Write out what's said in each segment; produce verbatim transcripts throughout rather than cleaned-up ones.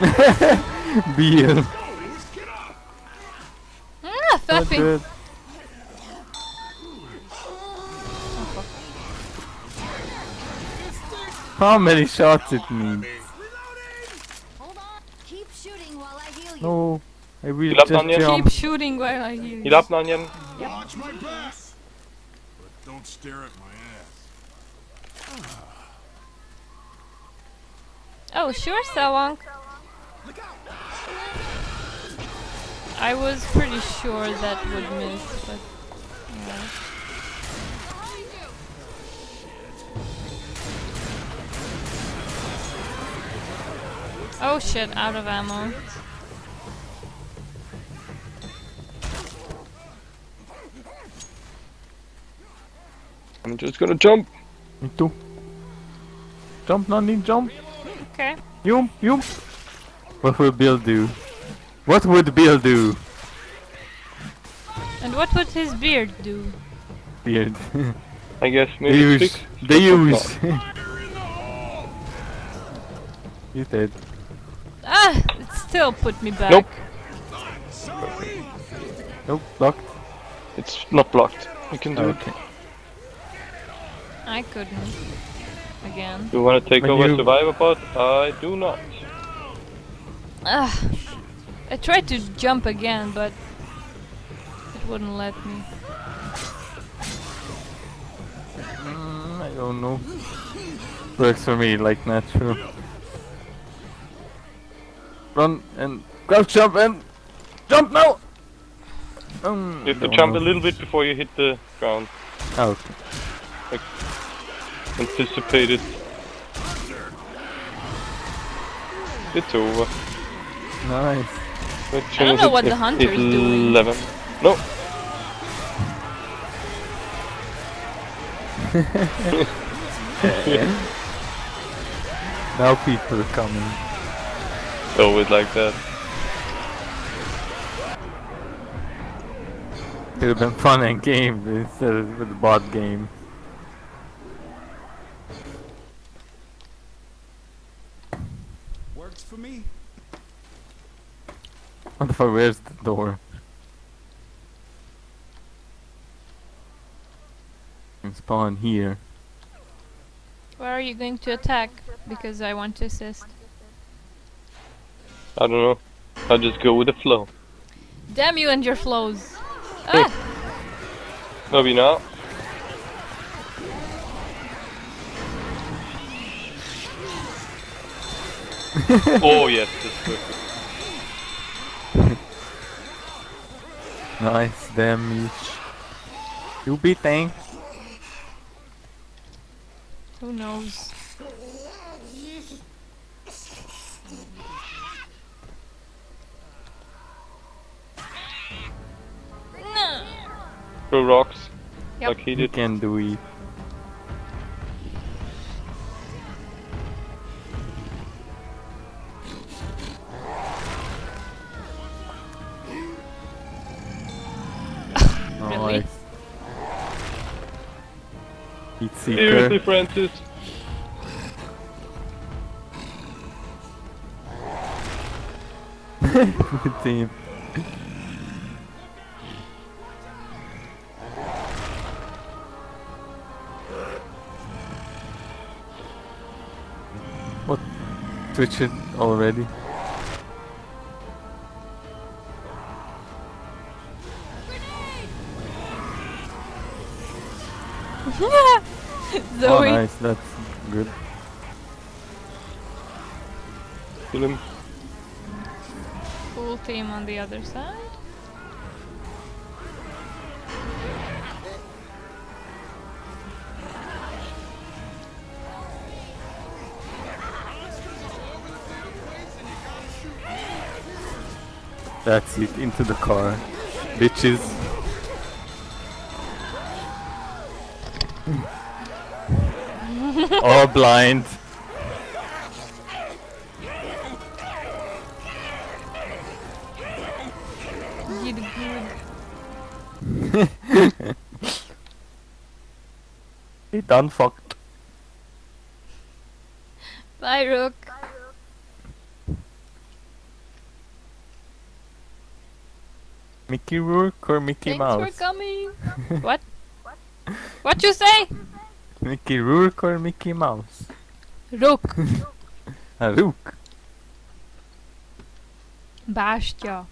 Beal. Ah, fapping. How many shots it needs? Hold on. Keep shooting while I heal you. No, I will Heal up, just Nanya. jump. Keep shooting while I heal you. Heal up, Nanyan. Watch my back. But don't stare at my ass. Oh, sure, Sawang. I was pretty sure that would miss, but yeah. Oh shit, out of ammo. I'm just gonna jump. Me too. Jump, Nani, jump. Okay. Yum, yum. What would Bill do? What would Bill do? And what would his beard do? Beard. I guess They maybe use. six. They use. You did. Ah! It still put me back. Nope. Nope, blocked. It's not blocked. You can do it. Okay. I couldn't. Again. You wanna take When over you- Survivor Pod? I do not. Ah! I tried to jump again, but it wouldn't let me. Mm, I don't know. Works for me like natural. Run and crouch jump and jump now! Um, You have to don't jump know. a little bit before you hit the ground. Oh, okay. Anticipated. It's over. Nice. Which I don't one is know it? what the It's hunter's doing. eleven. No. Now people are coming. It's always like that. Could have been fun and game instead of with the bot game. Works for me. What the fuck, where's the door? Can spawn here. Where are you going to attack? Because I want to assist. I don't know. I'll just go with the flow. Damn you and your flows! Ah! Maybe now. Oh yes, that's perfect. Nice damage. You be tank. Who knows? No. Throw rocks. Yep. Like he You did. can do it. Really? Nice. Heat Seriously, seeker. Francis. Good team. What? Twitch it already? Zoe. Oh, nice. That's good. Kill him. Full team on the other side. That's it. Into the car, bitches. All blind. You did good. He done fucked. Bye, Rook. Mickey Rourke or Mickey Thanks Mouse? for coming. What? What you say? Mickey Rourke or Mickey Mouse? Rook. A Rook. Bástya.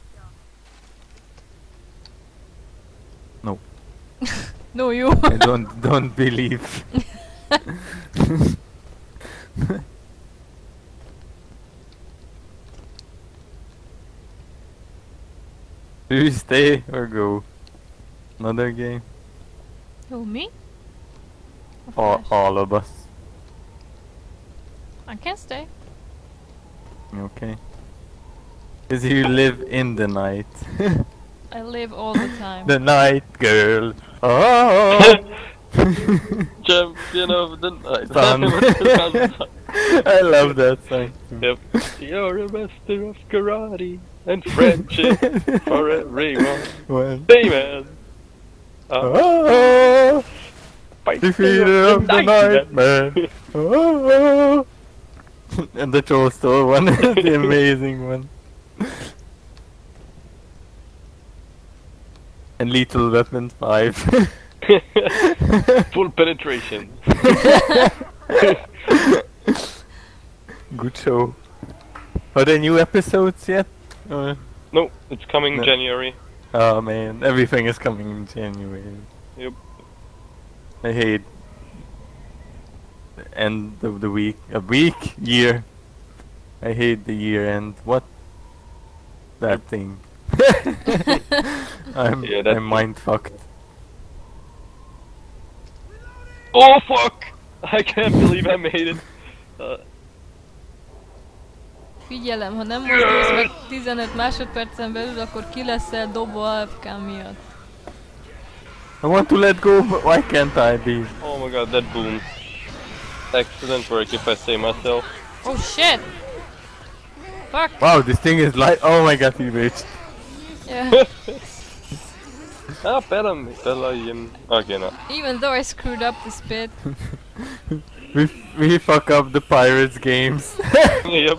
No. No, you. I don't don't believe. Do you stay or go? Another game? Who, me? Of All, course. all of us. I can stay. Okay. Cause you live in the night. I live all the time. The night girl. Oh. Champion of the night. Fun. I love that song. Yep. You're a master of karate and friendship for everyone. Well. Hey man. Uh, Oh. fight Defeater of the night man. Oh. And the troll store one, the amazing one. And Lethal Weapon five. Full penetration. Good show. Are there new episodes yet? Or- No, it's coming No. January. Oh man, everything is coming in January. Yep. I hate the end of the week. A week? Year. I hate the year end. What? That thing. I'm, Yeah, that's I'm mind fucked. Oh fuck! I can't believe I made it. Uh, Figyelem, ha nem mozdulsz meg tizenöt másodpercen belül, akkor ki leszel dobva á ef ká miatt. I want to let go, but why can't I be? oh my god, that boom. Excellent work if I say myself. Oh shit! Fuck! Wow, this thing is like. Oh my god, he reached. Yeah. Ah, pera, pera igen. Okay, no. Even though I screwed up the spit. We, we fuck up the Pirates games. Yep.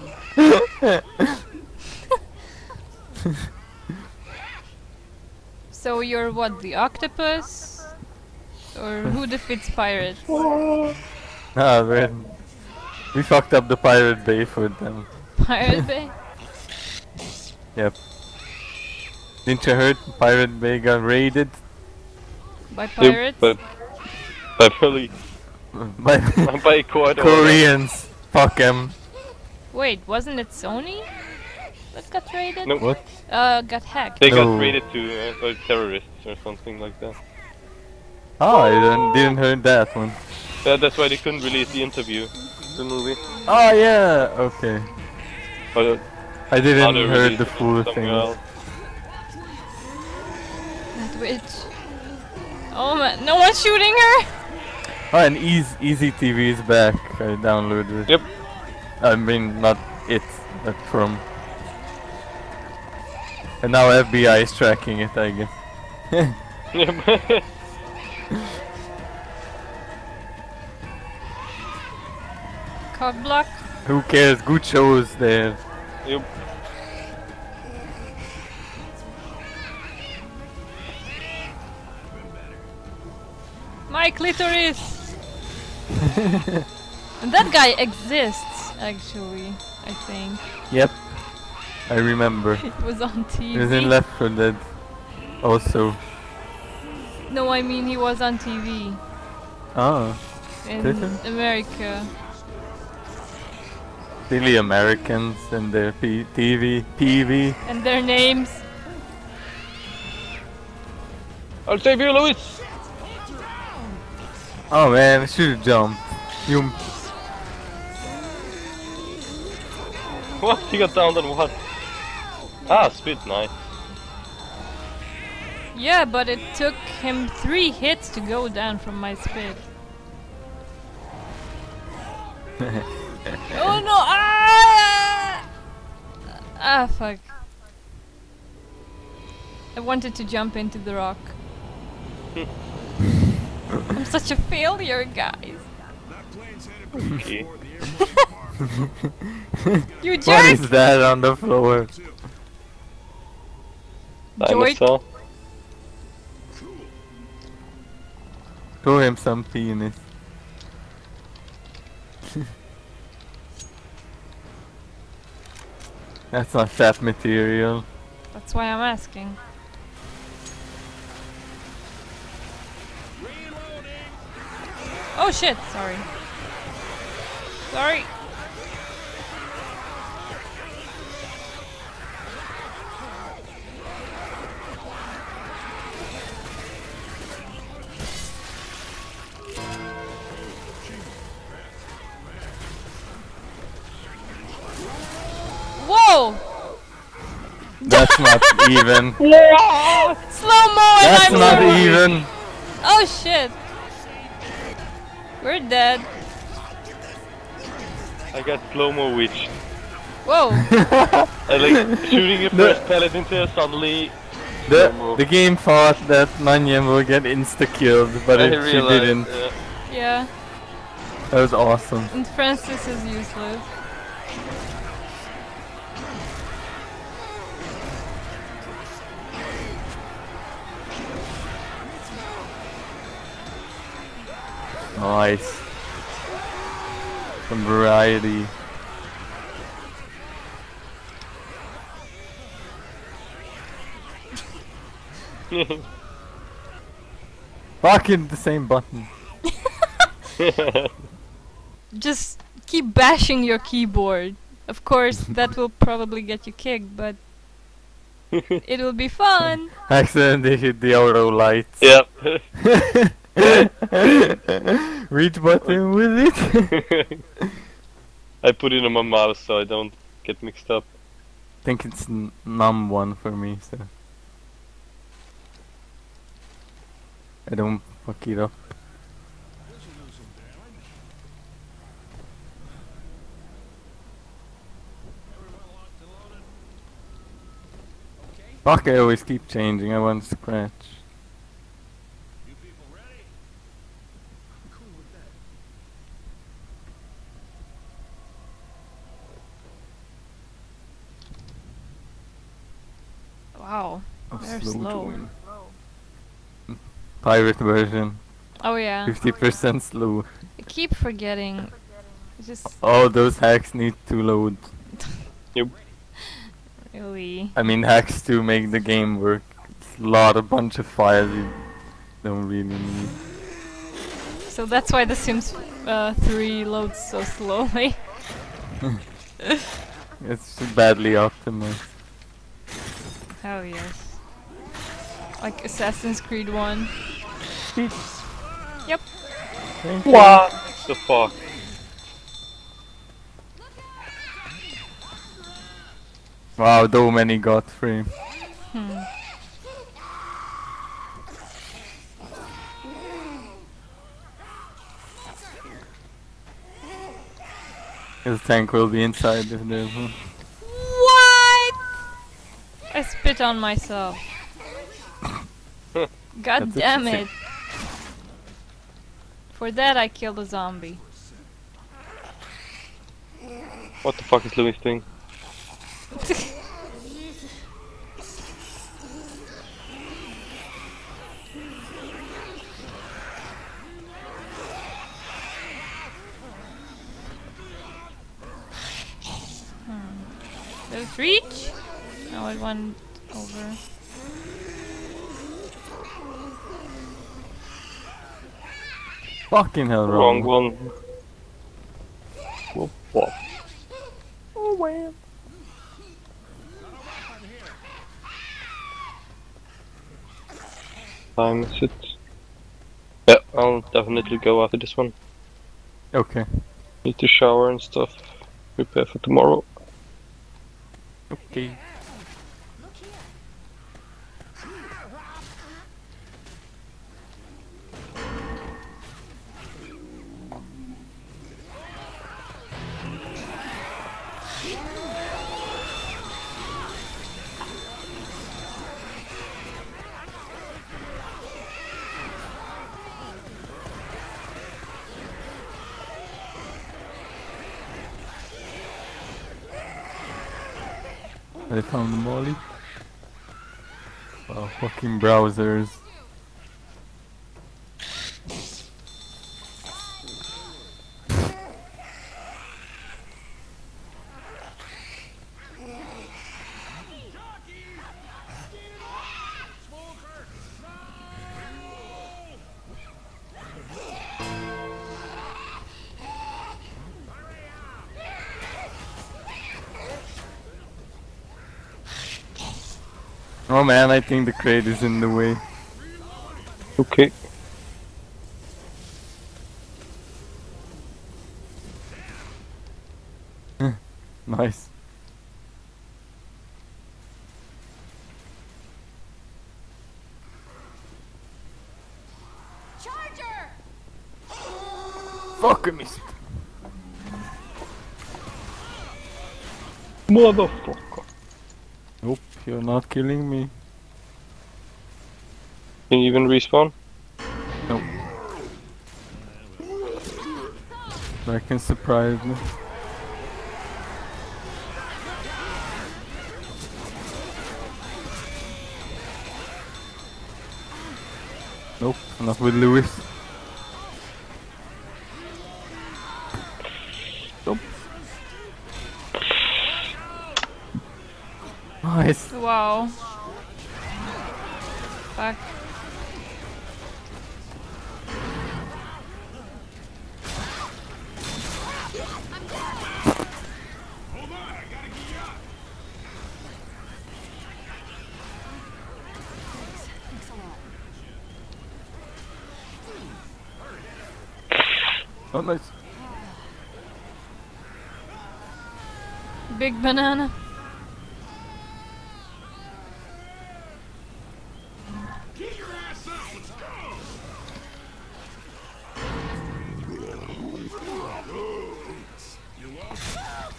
So you're what, the octopus? Or who defeats pirates? Ah, man. We fucked up the Pirate Bay for them. Pirate Bay? Yep. Didn't you heard Pirate Bay got raided? By Yep, pirates? but by probably By by quite a Koreans. Fuck them. Wait, wasn't it Sony that got raided? No, What? Uh, got hacked. they No. got raided to uh, or terrorists or something like that. Oh, I didn't, didn't heard that one. Yeah, that's why they couldn't release the interview, the movie. Oh yeah, okay. But uh, I didn't other heard the releases full somewhere thing. else. That witch. Oh man, no one's shooting her! Oh, and Easy, Easy T V is back. I downloaded it. Yep. I mean, not it, but from. And now F B I is tracking it, I guess. Yep. Cock block? Who cares? Good shows there. Yep. My clitoris! And that guy exists, actually, I think. Yep. I remember. It was on T V. He was in Left four Dead. Also. No, I mean he was on T V. Ah. In Britain? America. Silly Americans and their P TV. P V. And their names. I'll save you, Louis! Oh man, I should've jumped. You. What? He got down on what? Ah, spit, nice. Yeah, but it took him three hits to go down from my spit. Oh no! Ah! Ah, fuck. I wanted to jump into the rock. I'm such a failure, guys. That plane's headed for Okay. the airport. You What jerk! is that on the floor? Joik. Dinosaur. Throw him some penis. That's not fat material. That's why I'm asking. Oh shit, sorry. Sorry. Whoa! That's not even. Slow-mo and That's I'm not dead. even. Oh shit. We're dead. I got slow-mo witch. Whoa. I like shooting a The- first pellet into her suddenly. The, Slow-mo. the game thought that Nanyem will get insta-killed, but I it, she realized, didn't. yeah. Yeah. That was awesome. And Francis is useless. Nice. Some variety. Fucking the same button. Just keep bashing your keyboard. Of course, that will probably get you kicked, but it will be fun. Accidentally hit the auto lights. Yep. Reach button with it. I put it on my mouse so I don't get mixed up. I think it's n num one for me, so I don't fuck it up. Fuck, I always keep changing. I want to scratch. You people ready? I'm cool with that. Wow. Oh, They're slow slow. join. Pirate version. Oh yeah. fifty percent slow. I keep forgetting. It's just All those hacks need to load. really. I mean hacks to make the game work. It's a lot, a bunch of files you don't really need. So that's why The Sims uh, three loads so slowly. It's badly optimized. Hell yes. Like Assassin's Creed one. Yep. What the fuck? Wow, though many got free. Hmm. His tank will be inside if there's one. What? I spit on myself. God That's what damn she it. For that I killed a zombie. What the fuck is Louis doing? Does it reach? No, it went over. Fucking hell, Wrong wrong. one. Whoop, whoop. Oh well. Time is it? Yeah, I'll definitely go after this one. Okay. Need to shower and stuff. Prepare for tomorrow. Okay. I found the molly. Wow, fucking browsers. Oh man, I think the crate is in the way. Okay. Nice. Charger! Fuck, I missed. Motherfucker. Nope, you're not killing me. Can you even respawn? Nope. That can surprise me. Nope, not with Lewis. Nope. Nice. Wow. Fuck. Oh, nice. Big banana. Get your ass out! Let's go! You lost.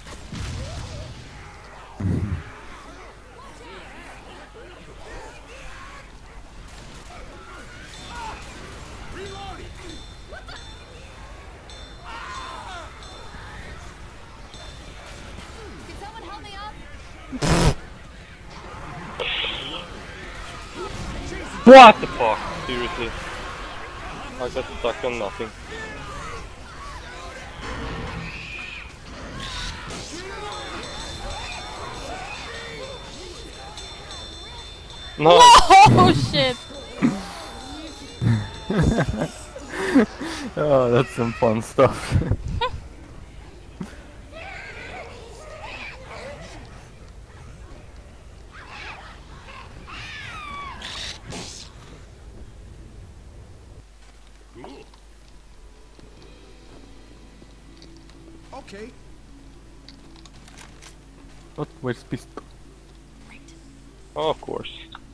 Reloading! Can someone help me up? What the fuck? Seriously. I got stuck on nothing. No! Oh shit! Oh, that's some fun stuff. Cool. Okay. What? Where's pistol? Oh, of course.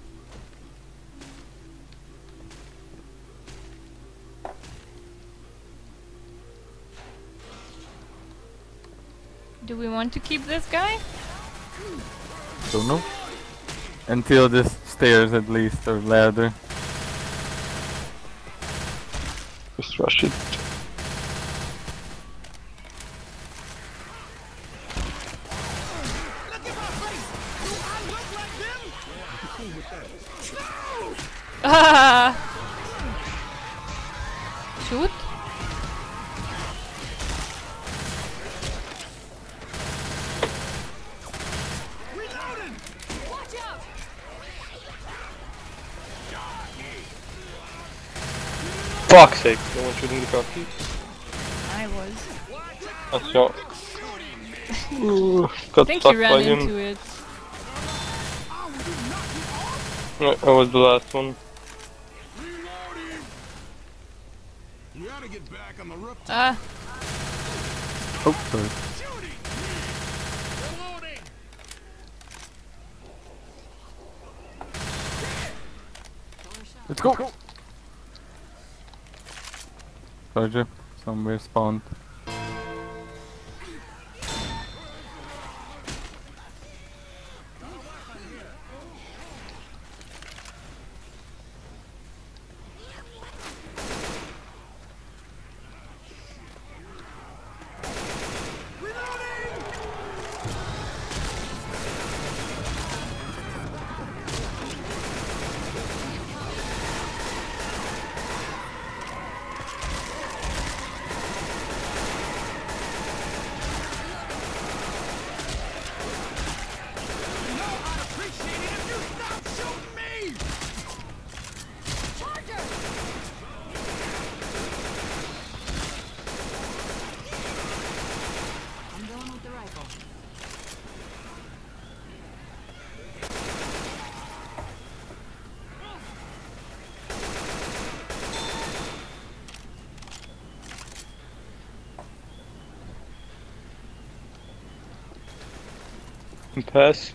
Do we want to keep this guy? Don't know. Until the stairs at least, or ladder. Just rush it. Ah! Shoot? Watch out! Fuck's sake, no one shooting the car keys? I was. That's your... Ooh, got I think stuck you by ran him. into it. No, I was the last one. Reloading! You gotta get back on the rooftop. Ah, Oh, sorry. Shooting! Reloading! Let's go! Charger, somewhere spawned. Pass.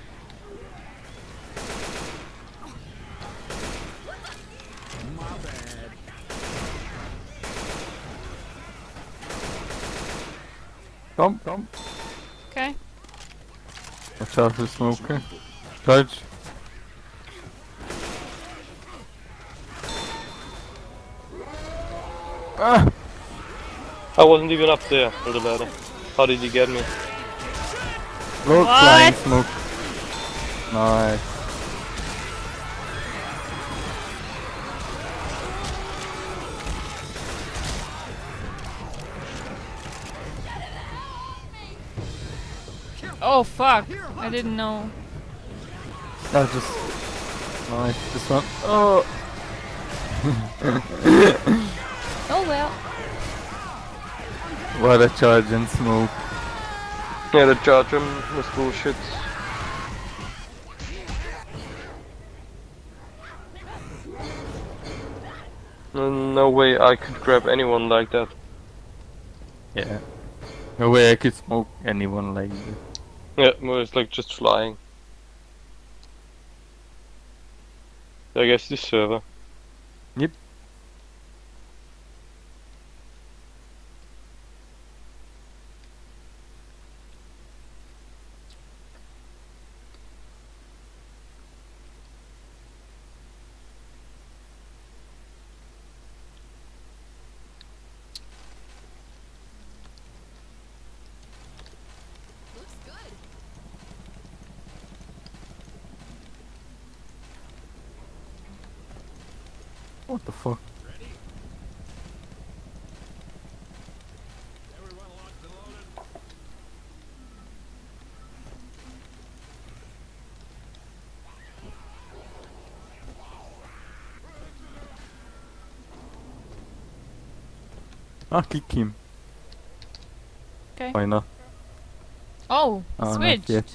Come, come. Okay. Watch out for smoker. Charge. Ah! I wasn't even up there on the ladder. How did he get me? Lord What? flying smoke. Nice. Oh fuck! I didn't know. That just nice. This one. Oh. Oh well. What a charge and smoke. Yeah, the charge him was bullshit. No, no way I could grab anyone like that. Yeah. No way I could smoke anyone like this. Yeah, well, it's like just flying. I guess this server. Yep. Looks good. What the fuck? Everyone locked and loaded? Ah, kick him. Okay. Why not? Oh, Oh, not switched. yet.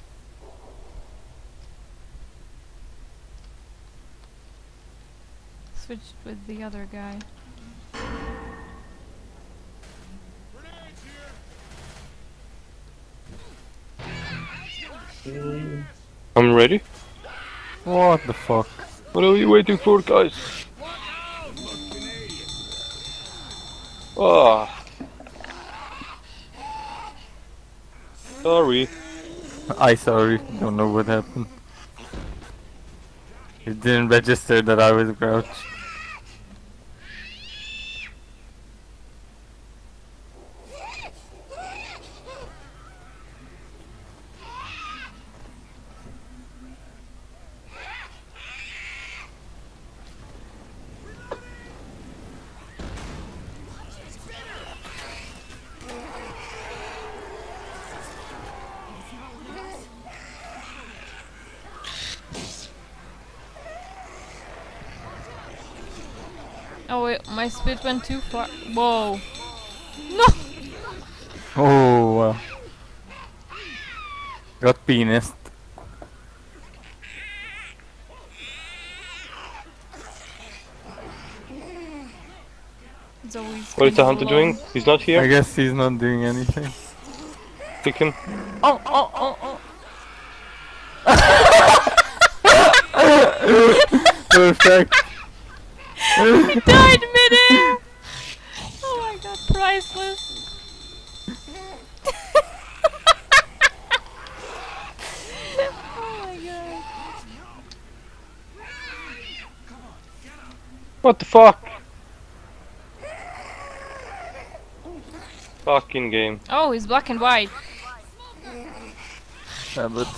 Switched with the other guy. Grenades here! I'm ready. What the fuck? What are you waiting for, guys? Ah. Sorry. I sorry, don't know what happened. It didn't register that I was crouched. Oh wait, my spit went too far. Whoa. No! Oh, wow. Got penis. It's always What is the gonna hunter go doing? long. He's not I here. guess he's not doing anything. Pick him. Oh, oh, oh, oh. Perfect. He died midair! Oh my god, priceless. Oh my god. What the fuck? Fucking game. Oh, he's black and white. Yeah, but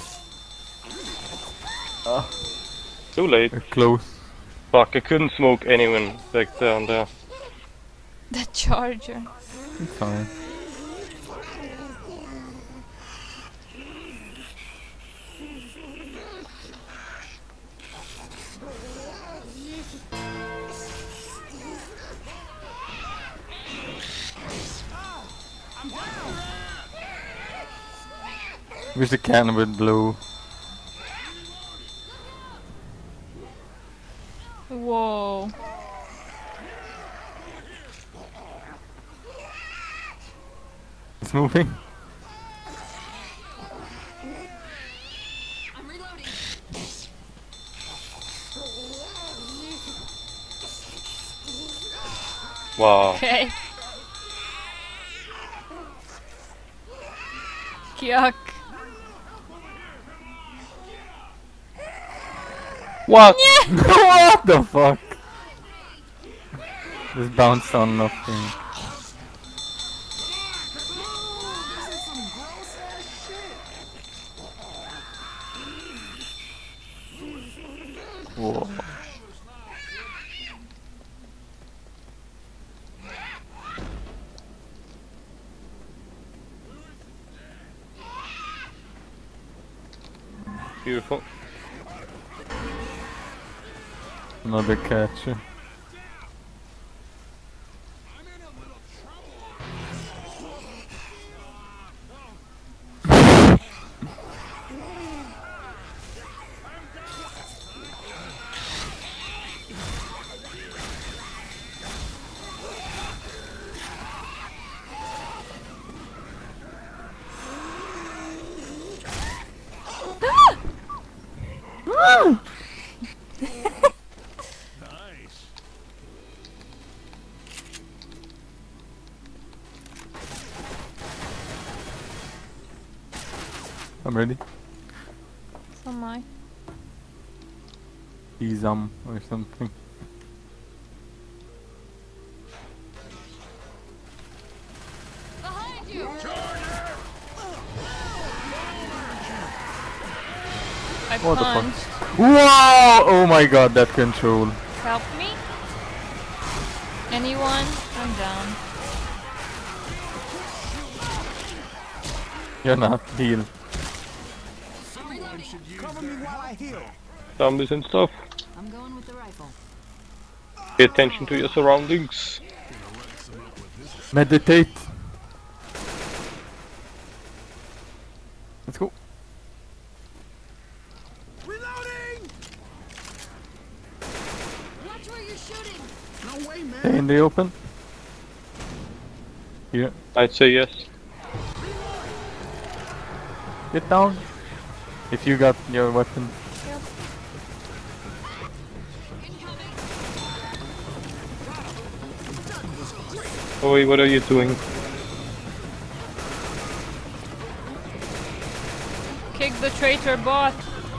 Too late. we're close. Fuck, I couldn't smoke anyone back down there. The charger. It's fine. Wish the cannon would blow. Whoa. It's moving. Wow. Okay. Yuck. What? What the fuck? Just bounced on nothing. Whoa. Beautiful. Another catcher. I'm ready. So am I. He's um or something. Behind you! I What the fuck? punched. Whoa! Oh my god, that control. Help me? Anyone? I'm down. You're not heal. Zombies and stuff. I'm going with the rifle. Pay attention to your surroundings. Meditate. Let's go. Watch where you're shooting! Stay in the open. Here. I'd say yes. Get down. If you got your weapon. Oi, what are you doing? Kick the traitor bot.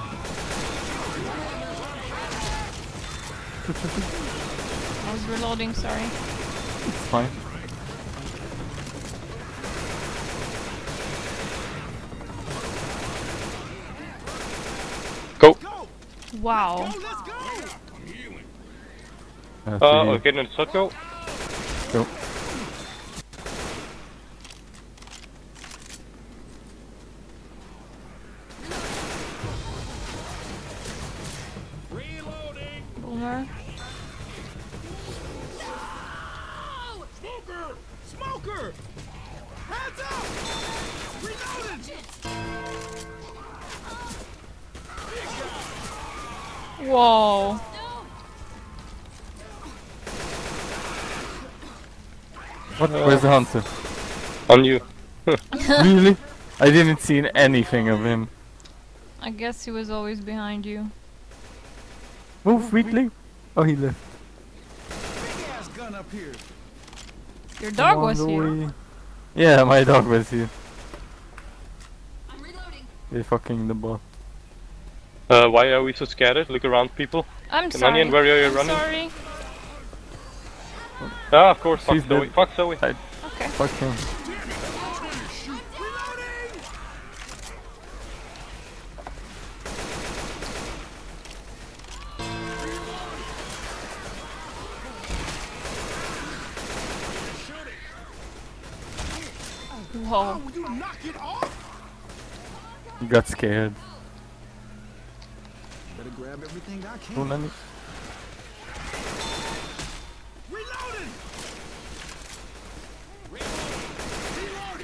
I was reloading, sorry. It's fine. Go! Wow. That's Uh, the- okay, then let's go. Go. Boomer. Smoker! Smoker! Hands up! Reloaded! Whoa. What? Where's the hunter? On you. Really? I didn't see anything of him. I guess he was always behind you. Move, weakling. Oh, he left. Your dog Come on, was here. Louis. Yeah, my dog was here. I'm reloading. They're fucking the bot. Uh, why are we so scattered? Look around, people. I'm Come on sorry. in, where are you I'm running? sorry. Ah, of course, fuck She's Zoe. dead. Fuck Zoe. I Okay. fuck him. Whoa. You knock it off! He got scared. Better grab everything I can. Don't let me. Reloading! Reloading!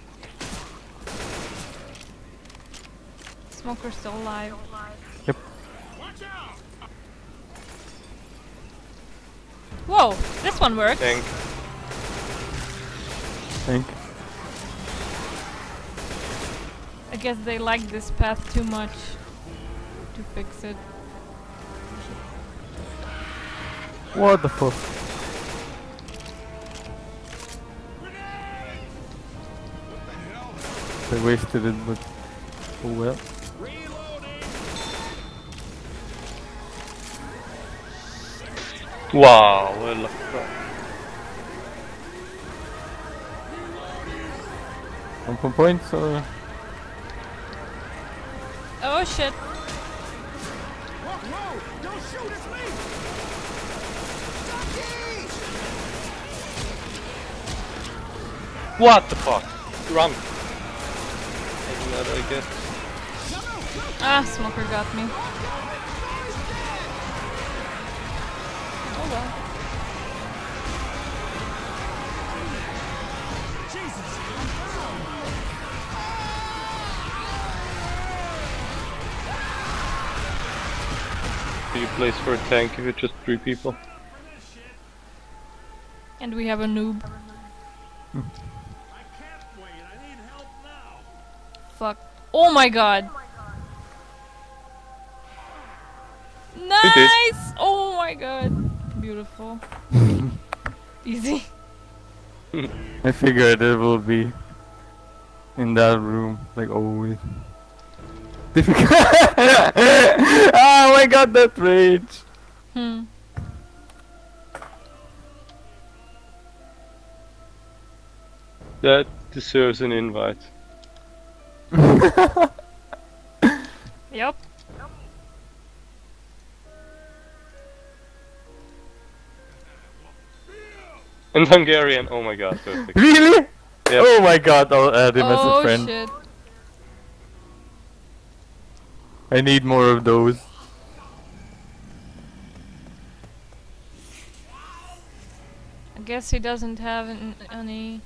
Smoker's still alive. Yep. Watch out! Whoa, this one works. Tank. Think. I guess they like this path too much to fix it. What the fuck? I wasted it, but oh well. Wow, what a lucky shot. One point points or Oh shit. What the fuck? Run. Taking that, I guess. Ah, smoker got me. Oh well. Do you place for a tank if it's just three people? And we have a noob. Fuck. Oh my god. Nice! Oh my god. Beautiful. Easy. I figured it will be in that room, like always. Difficult. Oh my god, that rage! Hmm. That deserves an invite. Yep. And Hungarian, oh my god, perfect. Really? Yep. Oh my god, I'll add him as a Oh friend. shit. I need more of those. I guess he doesn't have an, any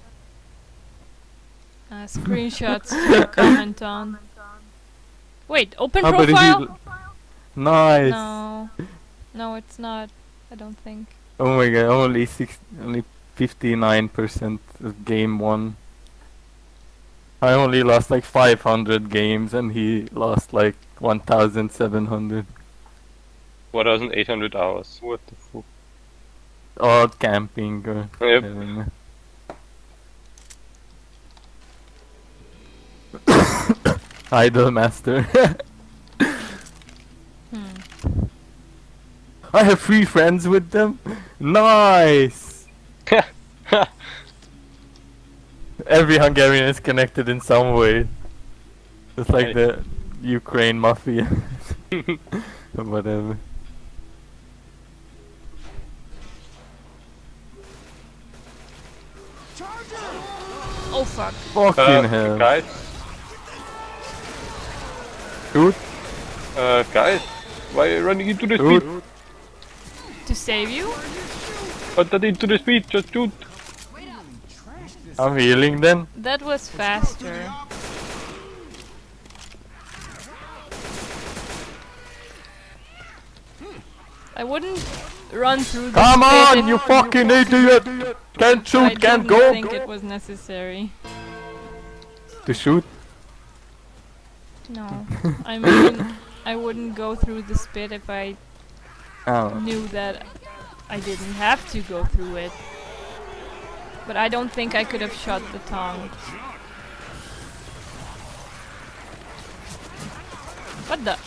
uh, screenshots to comment on. Wait, open Ah, but he- profile? Nice. No. No, it's not. I don't think. Oh my god, only six, only fifty-nine percent of game one. I only lost like five hundred games and he lost like one thousand seven hundred. one thousand eight hundred hours. What the fuck? Or camping or Yep. whatever. Idol master. Hmm. I have three friends with them. Nice. Every Hungarian is connected in some way. It's like Right. the Ukraine mafia. Or whatever. Oh fuck. Fucking Uh, hell. guys, Shoot. uh, guys, why are you running into the Shoot. speed? To save you? Put that into the speed, just shoot. I'm healing then. That was faster. I wouldn't run through the Come spit on, if you fucking idiot! Can't I shoot, can't didn't go! think it was necessary. To shoot? No. I mean, I wouldn't go through the spit if I Oh. knew that I didn't have to go through it. But I don't think I could have shot the tongue. What the?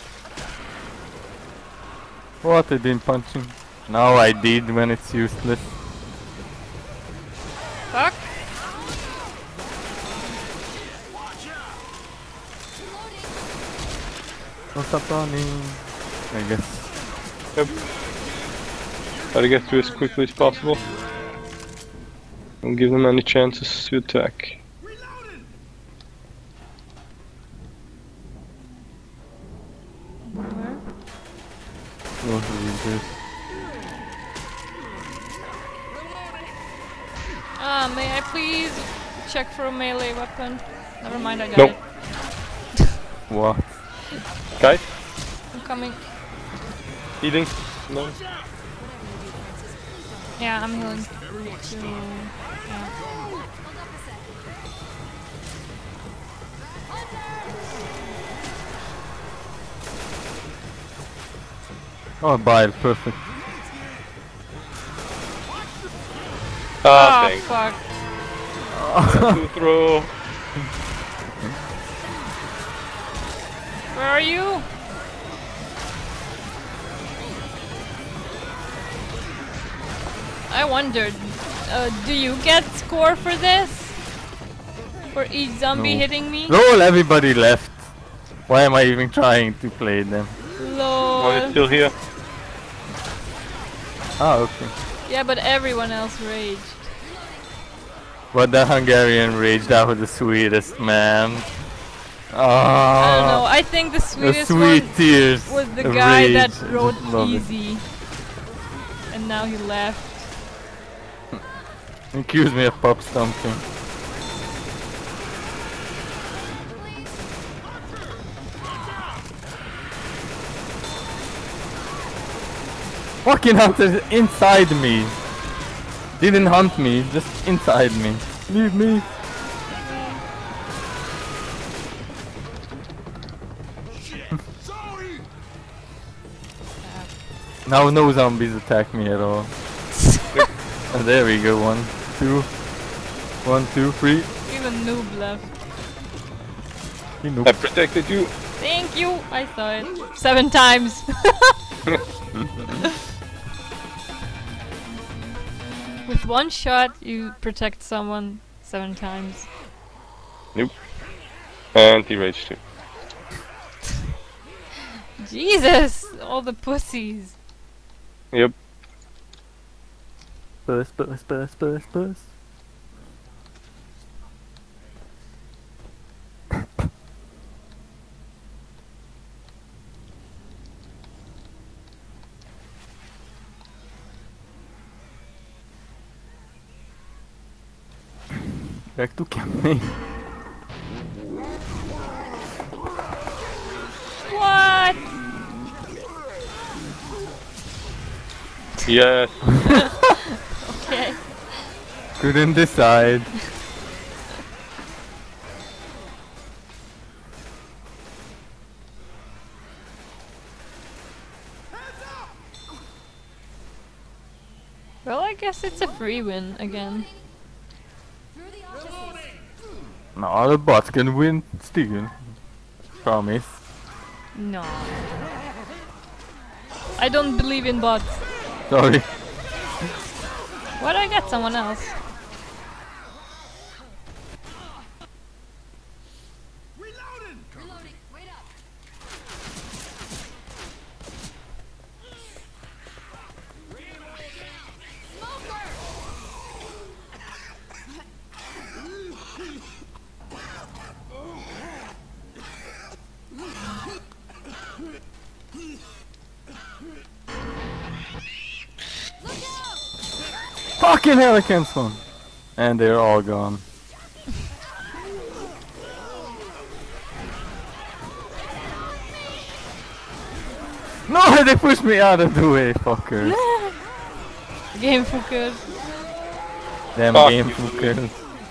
What, I didn't punch him? Now I did when it's useless. Fuck? Don't stop running. I guess. Yep. Gotta get through as quickly as possible. Don't give them any chances to attack. Where? Oh, Jesus. Ah, may I please check for a melee weapon? Never mind, I got Nope. it. What? Guys, I'm coming. healing? No? Yeah, I'm healing. To, yeah. Oh, bile, perfect. Ah, Oh, thanks. fuck. To throw. Where are you? I wondered, uh, do you get score for this? For each zombie No. hitting me? Lol, everybody left. Why am I even trying to play them? Oh, it's Lol. still here. Ah, okay. Yeah, but everyone else raged. But the Hungarian rage, that was the sweetest, man. I don't know, Ah, I think the the sweetest sweet one tears. was the of guy rage. that I wrote just love it. easy. And now he left. Accuse me of pop stomping. Fucking hunters inside me. Didn't hunt me, just inside me. Leave me. Sorry! Now no zombies attack me at all. Oh, there we go. One, two, one, two, three. Even noob left. You I know. protected you. Thank you! I saw it. Seven times! With one shot, you protect someone seven times. And he raged too. Jesus! All the pussies. Yep. Buzz, buzz, buzz, buzz, buzz. Back to campaign. What? Yes. Okay. Couldn't decide. Well, I guess it's a free win again. Through the offices. No, the bots can win still. Promise. No. I don't believe in bots. Sorry. Why do I get someone else? Reloading! Reloading. Wait up. Smoker! Look out! Fucking hell, I can't spawn. And they're all gone. No, they pushed me out of the way, fuckers. Game for good. Damn Fuck game you. fuckers.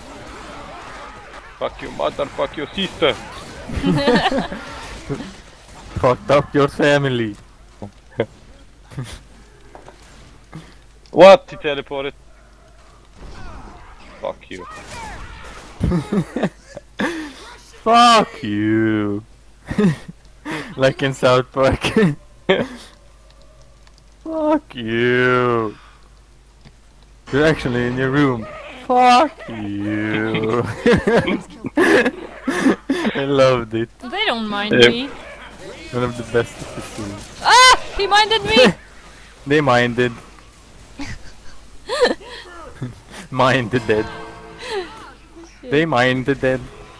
Fuck your mother, fuck your sister. Fucked up your family. What? He teleported. Fuck you. Fuck you. Like in South Park. Fuck you. You're actually in your room. Fuck you. I loved it. They don't mind Yep. me. One of the best episodes. Ah! He minded me! They minded. Mind the dead. They mind the dead.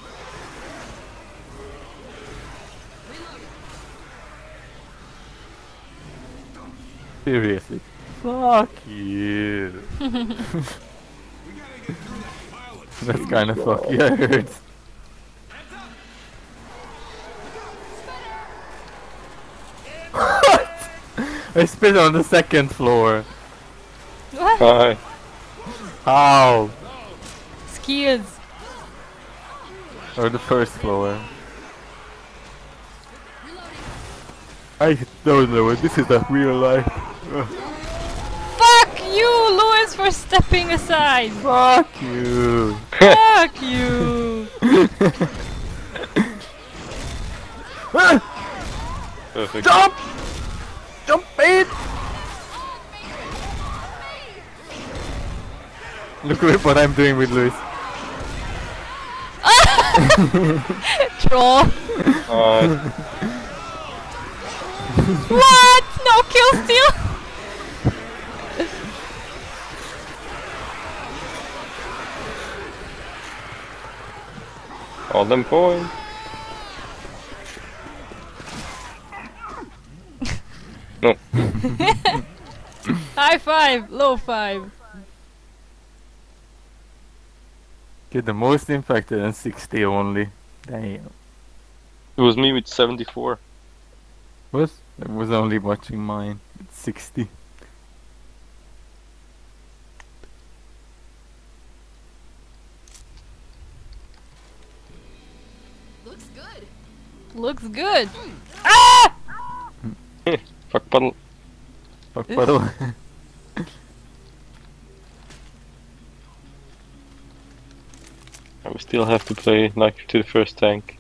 Seriously. Fuck you. That's kind of fucky, I heard. What? I spit on the second floor. What? Hi. How? Skills. Or the first floor. I don't know, this is a real life. Ugh. Fuck you, Lewis, for stepping aside. Fuck you. Fuck you. Ah! Perfect. Jump! Jump it! Look at what I'm doing with Luis. Troll. Uh, What? No kill steal? all them points. No. High five, low five. Get the most infected and sixty only. Damn. It was me with seventy-four. Was? I was only watching mine. It's sixty. Looks good. Looks good. Ah! Fuck puddle. Fuck puddle. I will still have to play like to the first tank.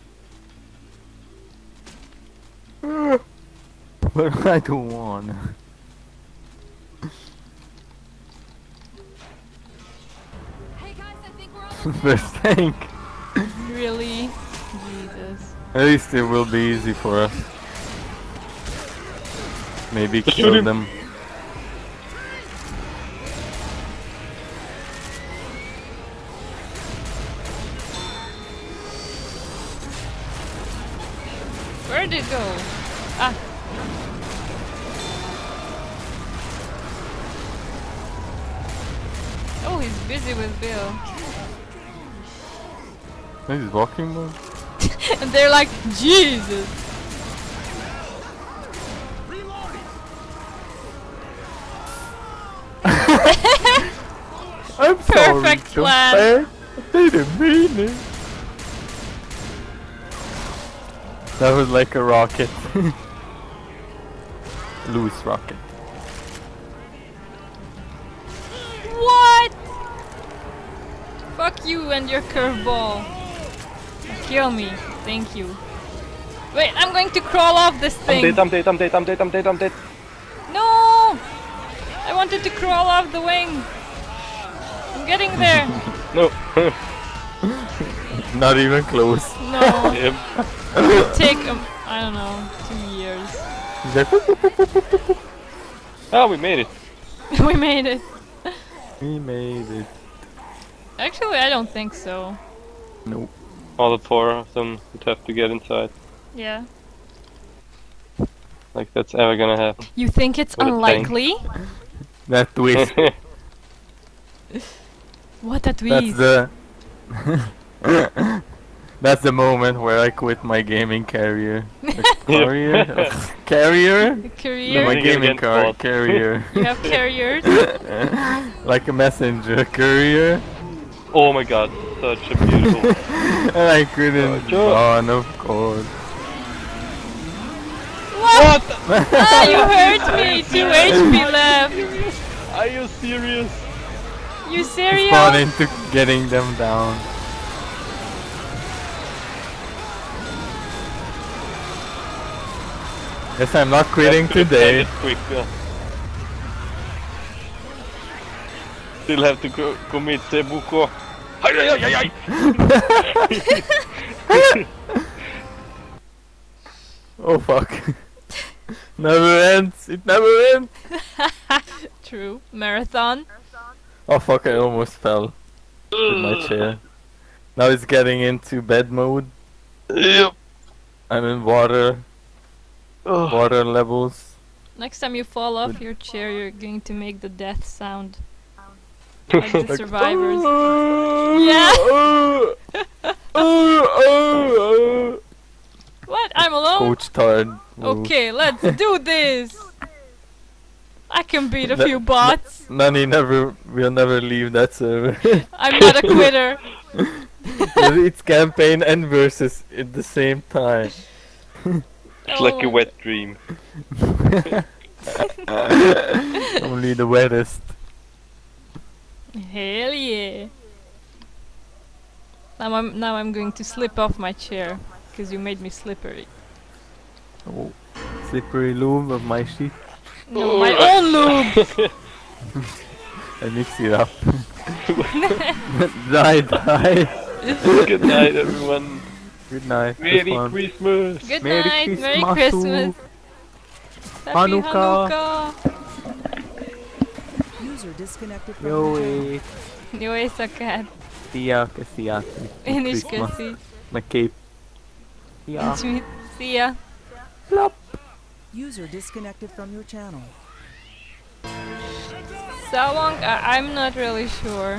But I don't want. Hey guys, I think we're on the First tank. Really? Jesus. At least it will be easy for us. Maybe Shoot kill him. them. Where'd it go? Ah. Oh, he's busy with Bill. He's walking mode. And they're like, Jesus! I'm sorry. Perfect plan. Compared. They didn't mean it. That was like a rocket. Loose rocket. What? Fuck you and your curveball. Kill me. Thank you. Wait, I'm going to crawl off this I'm thing. dead, I'm dead, I'm dead, I'm dead, I'm dead, I'm dead. No! I wanted to crawl off the wing. I'm getting there. No. Not even close. No. Yep. It'll take, um, I don't know, two years. He's like, "Whoop, whoop, whoop, whoop, whoop, whoop." Ah, we made it. We made it. We made it. Actually, I don't think so. Nope. All the four of them would have to get inside. Yeah. Like that's ever gonna happen. You think it's What a tank. unlikely? That twist. What a That's tweet. the. That's the moment where I quit my gaming career. Carrier? Ugh, carrier? Career? My Losing gaming against car boss. carrier. You have carriers? Like a messenger courier. Oh my god, such a beautiful. And I couldn't Joe. on, of course. What? Ah, you hurt me! two H P left! Are you serious? You Spawn serious? into getting them down. Guess I'm not quitting Could've today. ended quicker. Still have to co commit Sebuko. Ay, ay, ay, ay, ay. Oh fuck. Never ends. It never ends. True. Marathon. Oh fuck, I almost fell with my chair. Now it's getting into bed mode. Yep. I'm in water. Oh. Water levels. Next time you fall off your chair, you're going to make the death sound. Like the Like, survivors. Yeah. What? I'm alone? Coach Tard. move. Okay, let's do this! I can beat a That- few bots. Nani never will never leave that server. I'm not a quitter. It's campaign and versus at the same time. It's like a Oh. wet dream. Only the wettest. Hell yeah. Now I'm now I'm going to slip off my chair because you made me slippery. Oh. slippery lube of my sheet. No, my own lube! I mix it up. Die, die. Good night, everyone. Good night. Merry Have fun. Christmas. Good Merry night, Merry Christmas. Christmas! Happy Hanukkah. Hanukkah! User disconnected from Yo, your channel. eh. Yo é sacar. Sia, que sia. Eu não Christmas. esqueci. My cape. Yeah. See ya. User disconnected from your channel. Sawang, I I'm not really sure.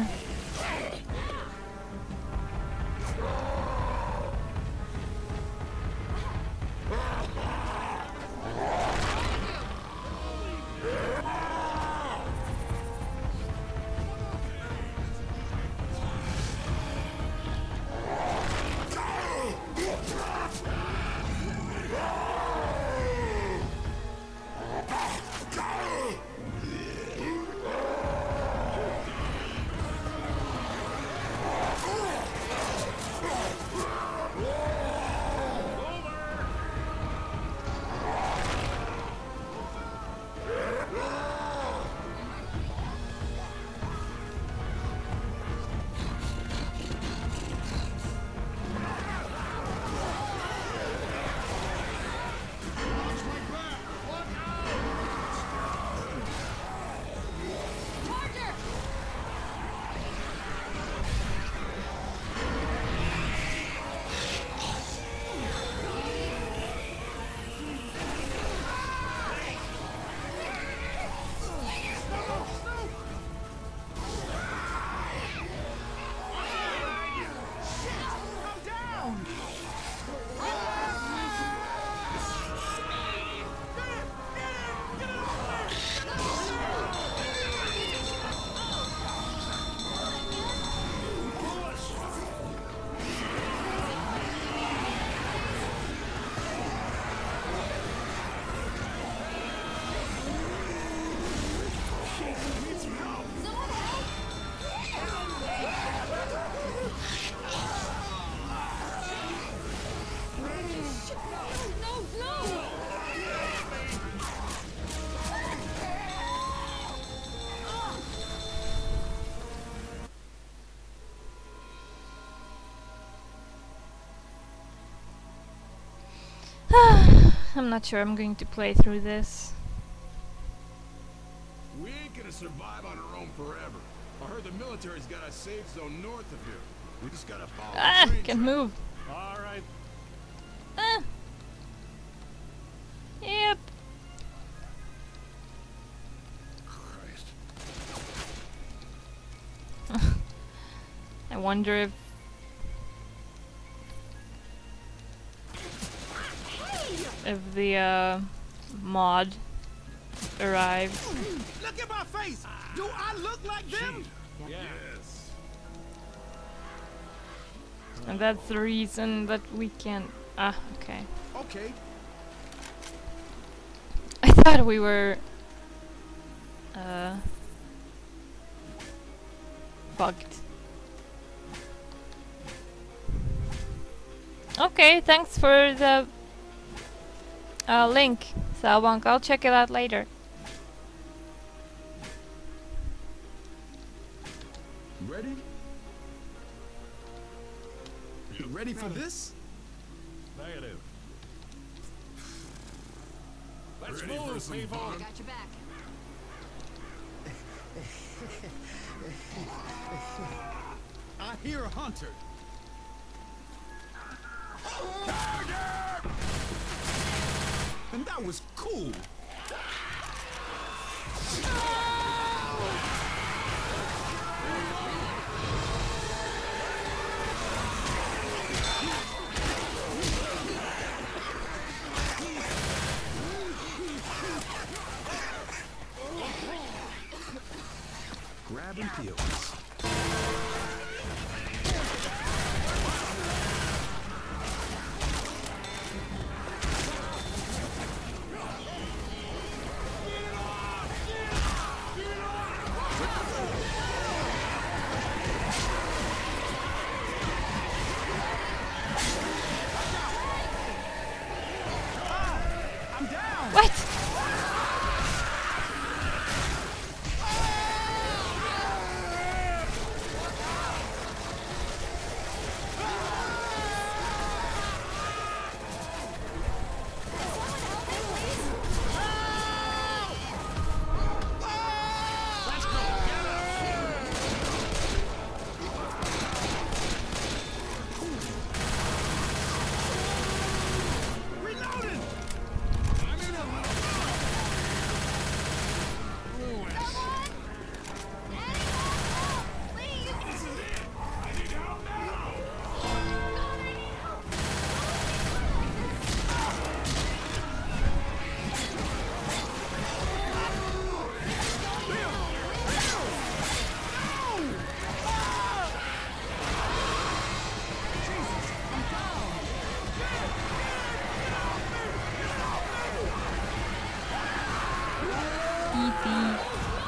I'm not sure I'm going to play through this. We ain't gonna survive on our own forever. I heard the military's got a safe zone north of here. We just gotta follow Ah, the train can't move. All right. Ah. Yep. Christ. I wonder if if the uh, mod arrives. Look at my face! Do I look like them? Yes. And that's the reason that we can't. Ah, okay. Okay. I thought we were. Uh. Fucked. Okay, thanks for the uh, link, Sawang. I'll check it out later. Ready? You ready for this? Negative. Let's Ready for move, some people. fun? Got your back. I hear a hunter. And that was cool. Grab and peel. What? Reloading! I'm in a Lewis. This is it! I need help now! E T.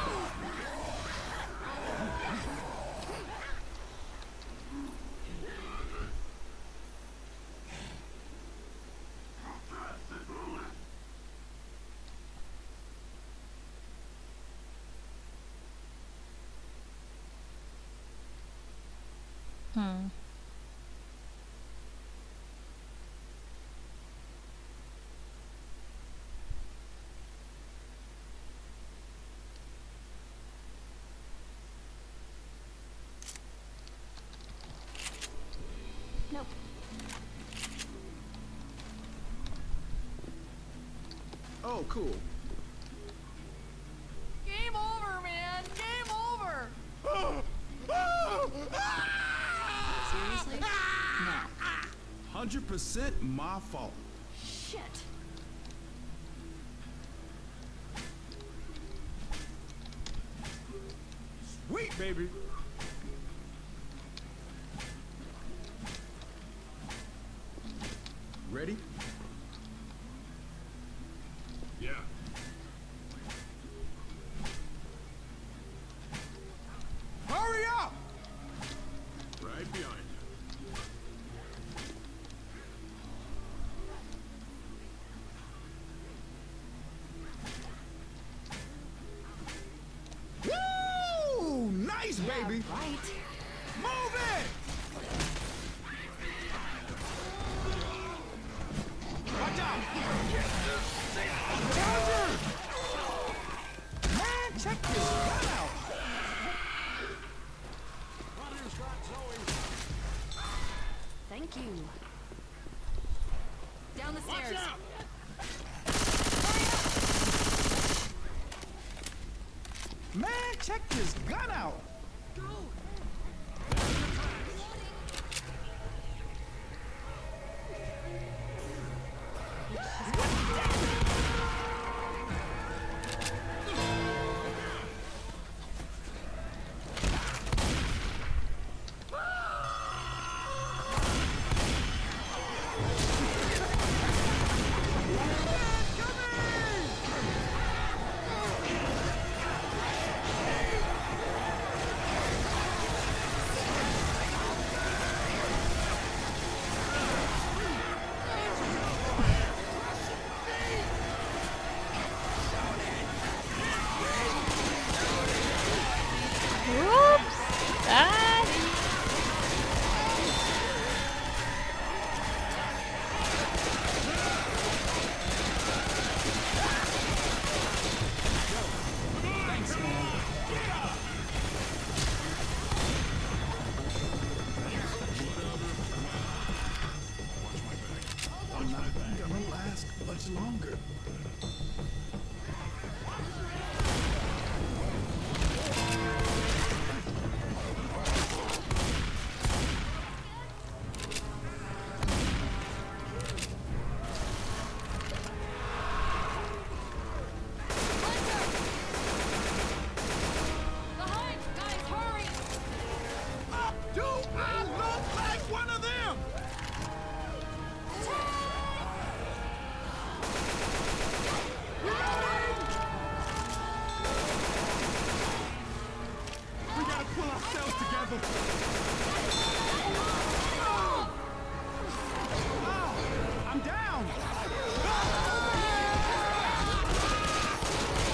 Hmm. Nope. Oh, cool. Game over, man. Game over. Seriously? No. Hundred percent my fault. Shit. Sweet, baby. Ready? Yeah. Hurry up! Right behind Woo! Nice, baby. Right. Move it! Watch out! Charger! Man, check this gun out! Thank you. Down the stairs. Man, check this gun out! Whoops! Ah! I'm not gonna last much longer. Behind, guys, hurry. Do I look like one of them?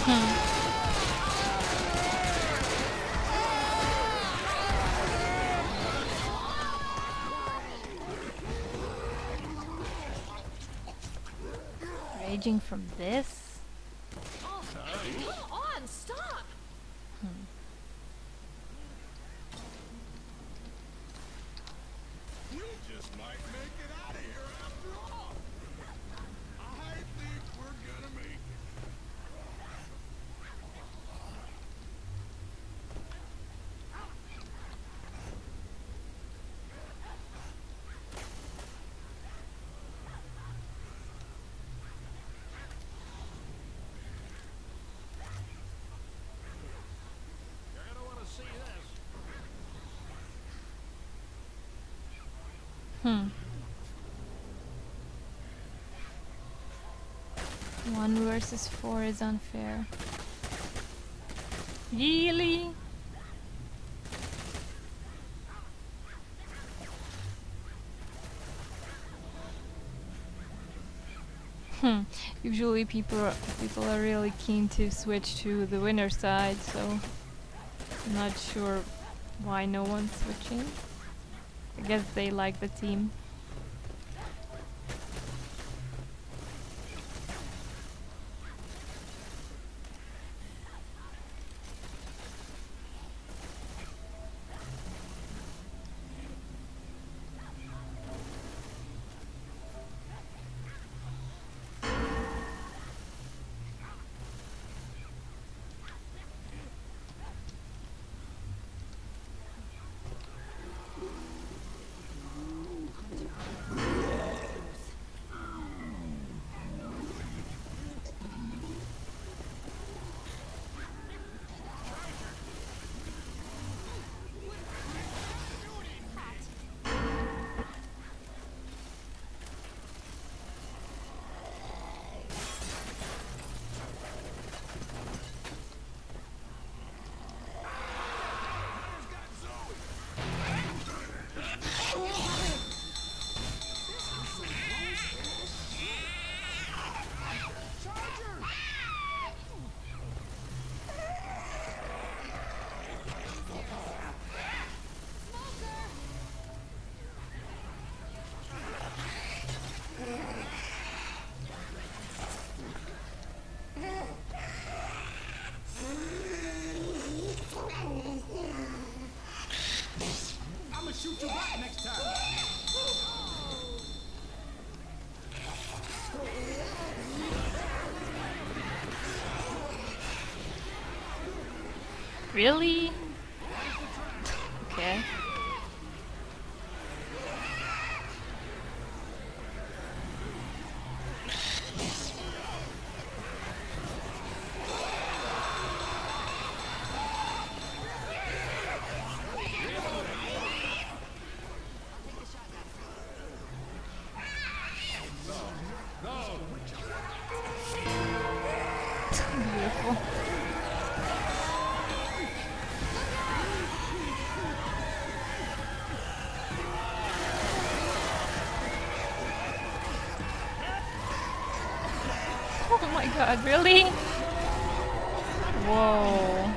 Raging from this? Come on, stop! We just might make it out of here after all. I think we're gonna make it. You're gonna want to see this. Hmm. One versus four is unfair. Really? Hmm. Usually people are, people are really keen to switch to the winner side, so I'm not sure why no one's switching. I guess they like the team. I'ma shoot you back next time. Really? Okay. Beautiful. Oh my god, really? Whoa.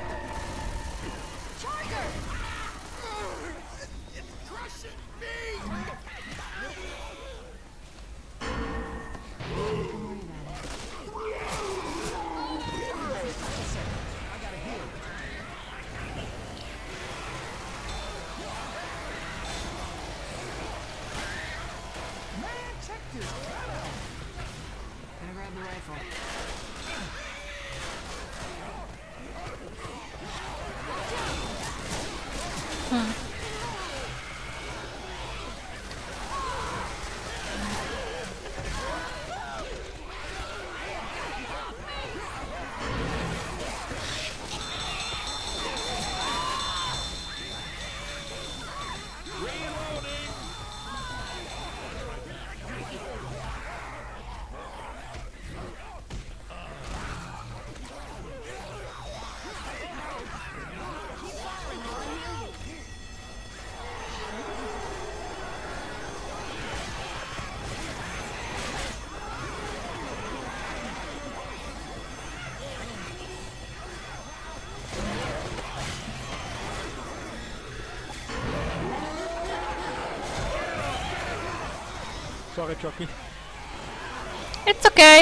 Man, check this cut out. Gonna grab the rifle. Sorry, Chucky. It's okay.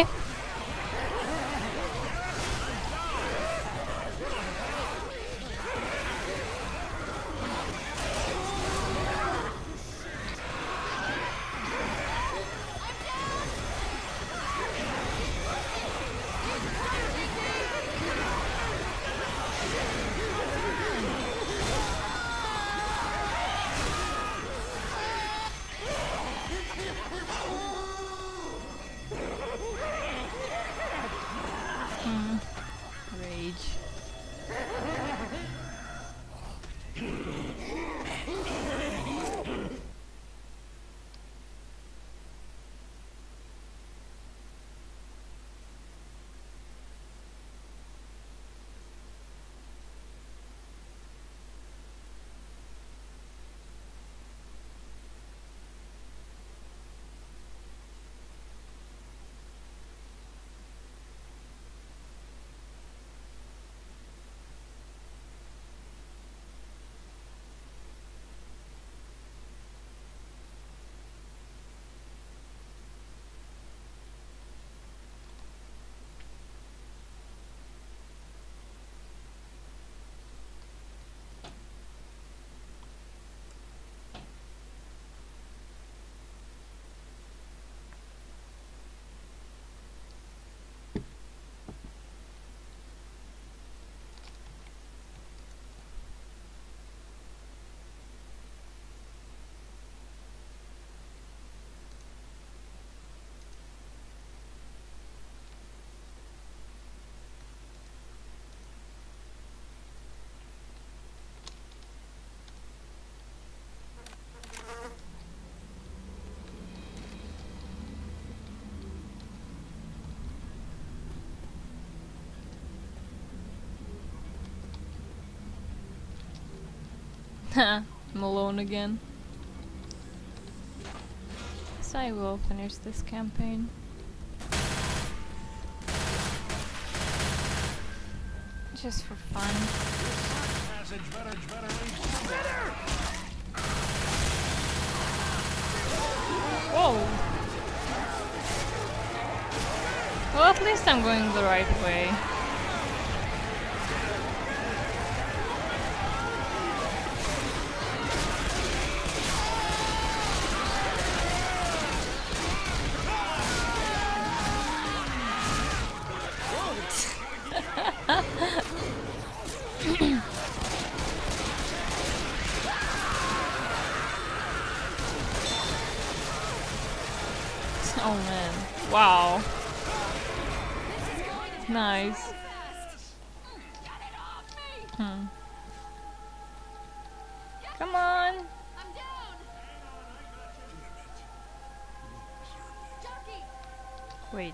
Rage. I'm alone again. So I will finish this campaign. Just for fun. Whoa! Well, at least I'm going the right way. Oh man, wow. Nice. Hmm. Come on. I'm down. Jockey. Wait.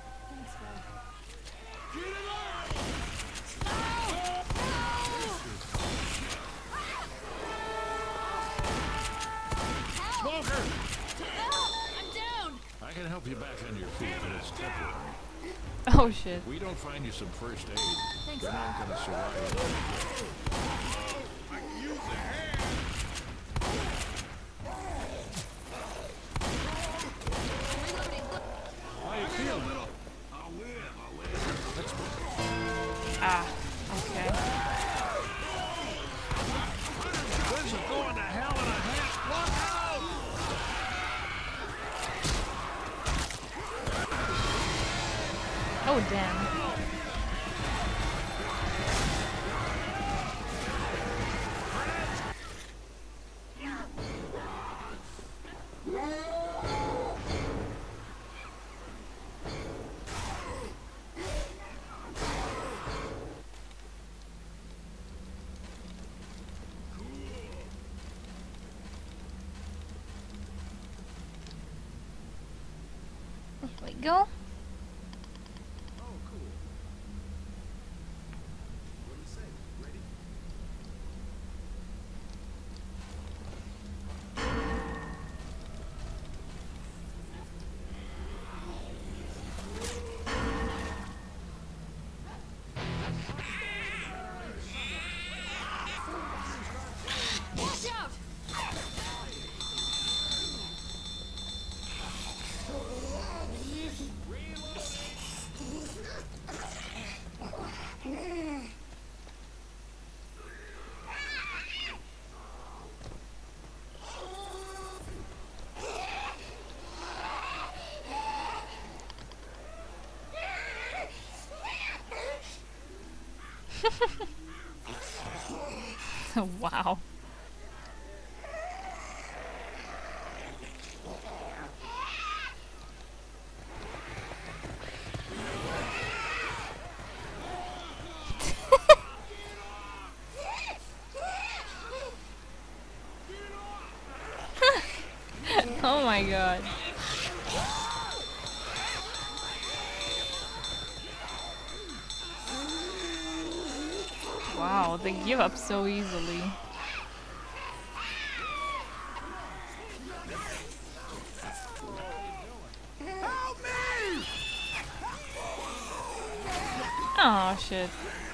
Smoker! I'm down. I can help you back on your feet, but it's temporary. Oh shit. We don't find you some first aid. Thanks, You're not gonna survive. I can use the hand. How you feel? I'll live, I'll live. Let's go. Ah, okay. This is going to hell in a hand. Look out! Oh damn. Here we go. Watch out. Wow. Oh my god. Wow, they give up so easily. Oh shit.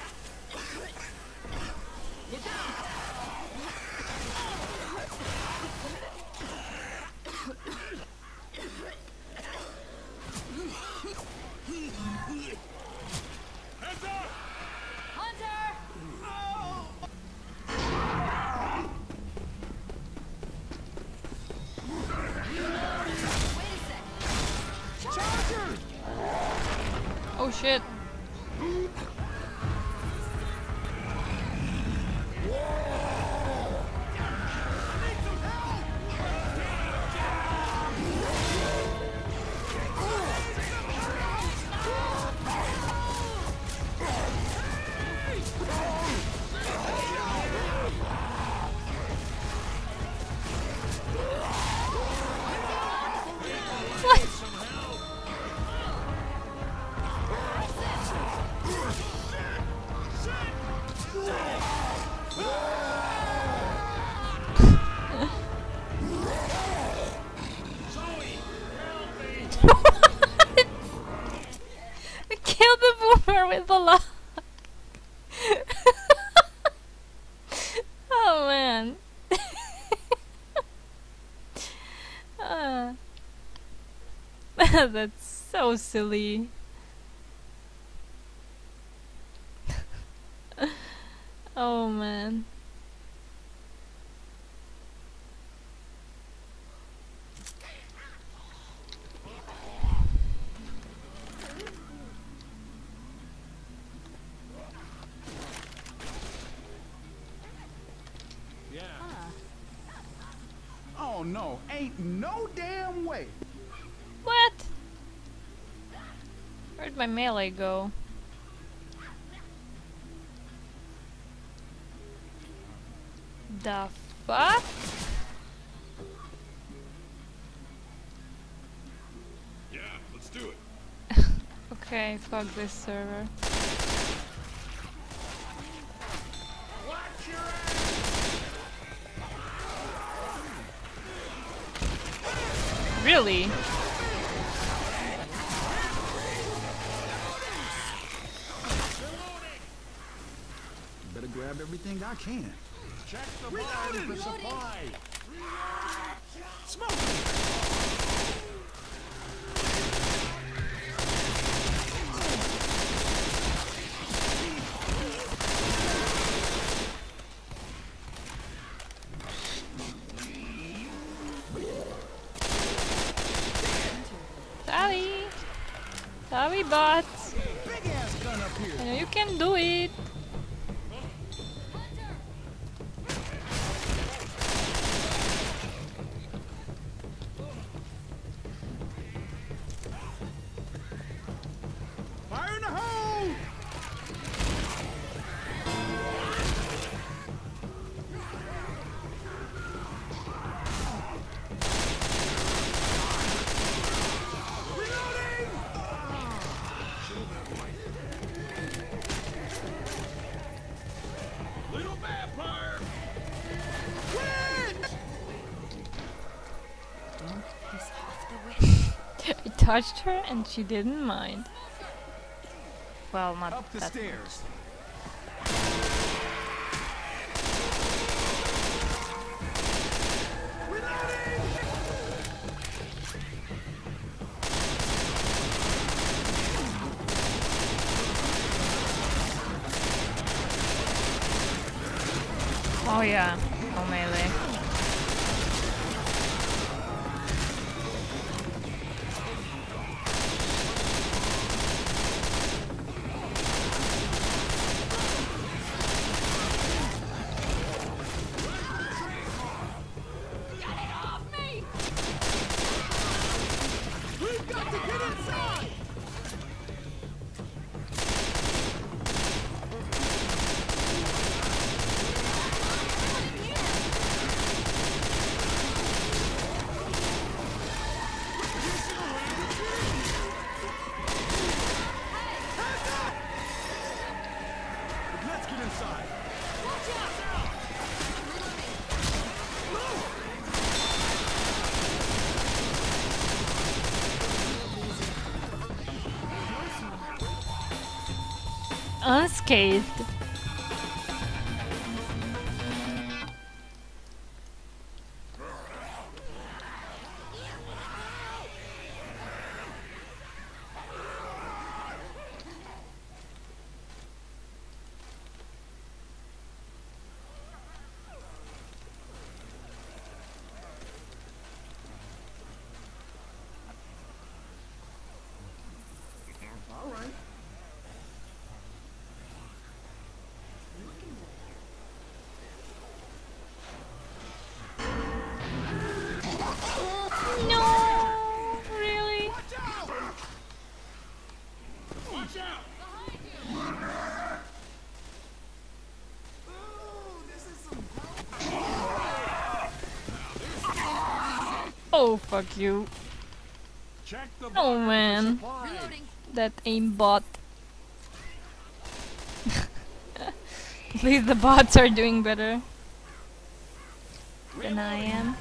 Oh shit. Kill the boomer with the lock. Oh man. Ah. That's so silly. Oh man. Oh no, ain't no damn way. What? Where'd my melee go? The fuck? Yeah, let's do it. Okay, fuck this server. Really? Better grab everything I can. Check the barn for supply. Smoke! Sorry. Sorry, bot. Big ass gun up here. I know you can do it. Fire in the hole! Little vampire. I touched her and she didn't mind. Well, not Up the that stairs. Oh yeah, no melee. unscathed. No, really? Oh, fuck you. Check the Oh bottom for man, supplies. Reloading. that aimbot. At least the bots are doing better than I am.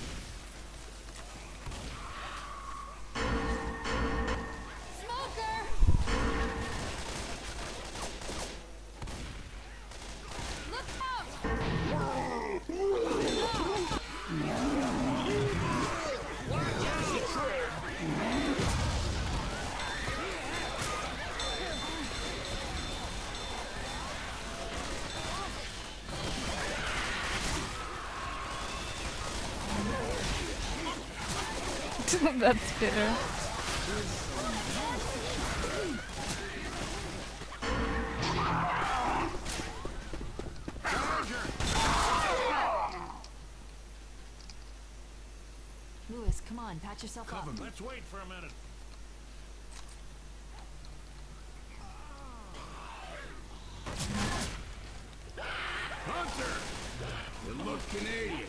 Smoker! Look out! That's bitter. Lewis, come on, patch yourself up. Let's wait for a minute. Hunter! You look Canadian.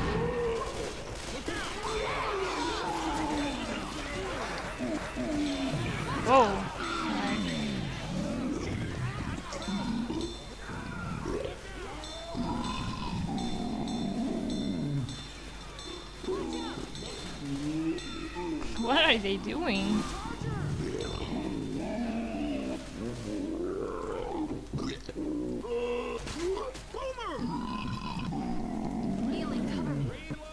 Whoa. What are they doing? Healing, cover me.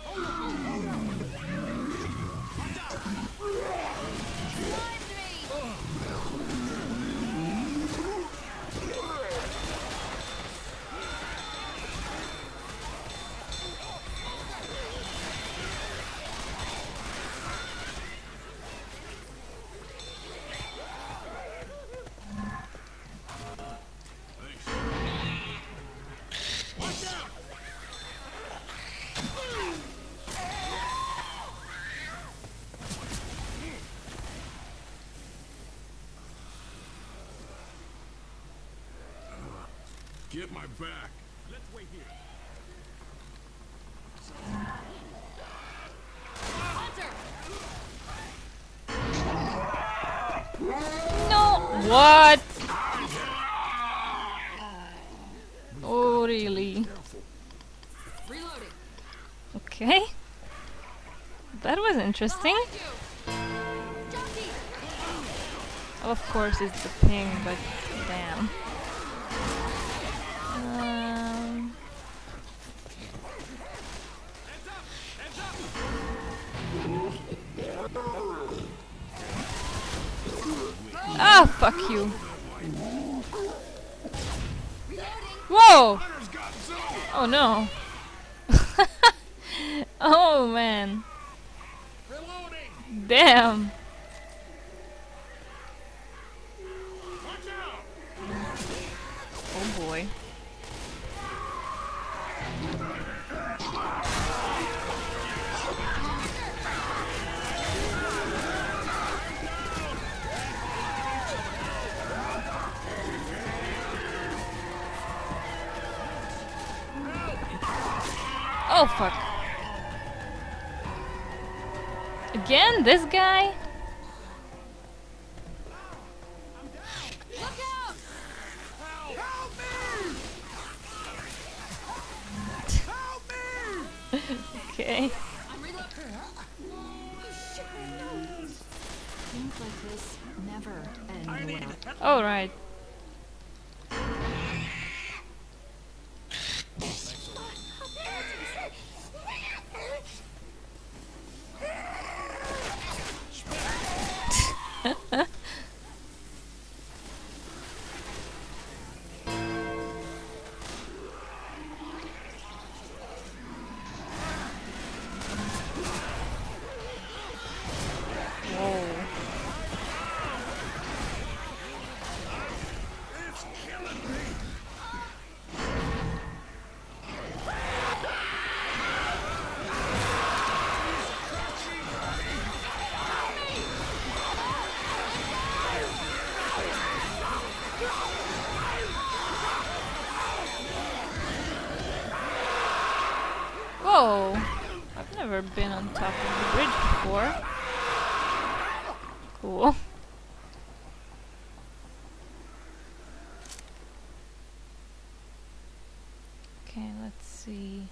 Get my back. Let's wait here. Hunter! No! What? Oh, really? Reloading. Okay. That was interesting. Jockey! Of course, it's the ping, but damn. Um, ah, fuck you. Whoa! Oh no. Oh man. Damn. Oh boy. Oh fuck. Again, this guy? Look out! Help me! Help me! Okay. I'm reloading. Oh shit, no! Things like this never end well. Alright. Oh! I've never been on top of the bridge before. Cool. Okay, let's see.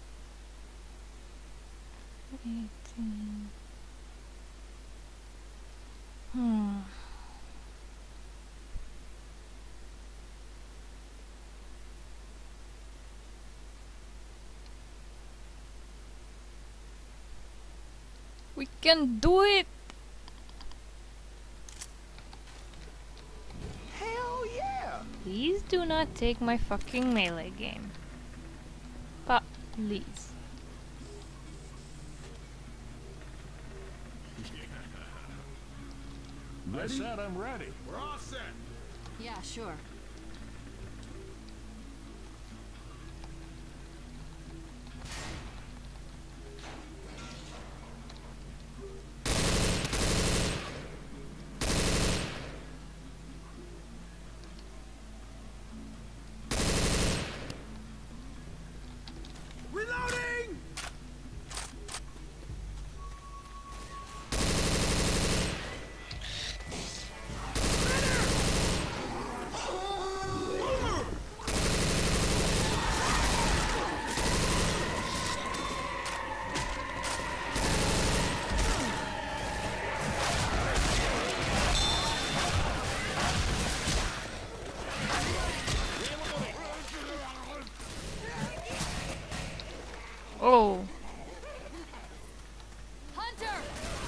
eighteen. Hmm. We can do it! Hell yeah! Please do not take my fucking melee game. But please. I said I'm ready. We're all set. Yeah, sure. Reloading! Oh! Hunter!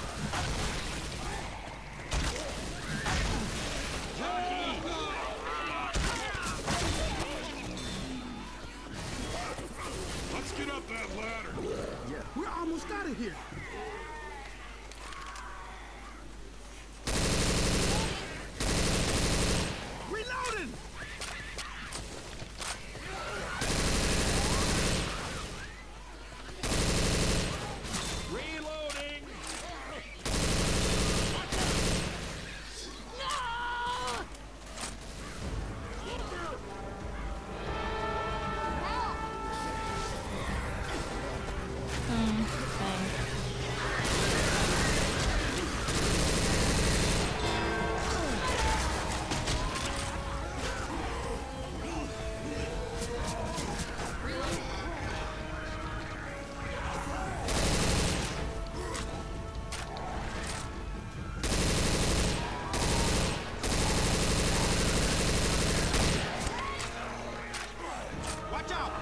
Let's get up that ladder. Yeah, we're almost out of here. Reloading! Reloading. Hmm, thanks. Watch out!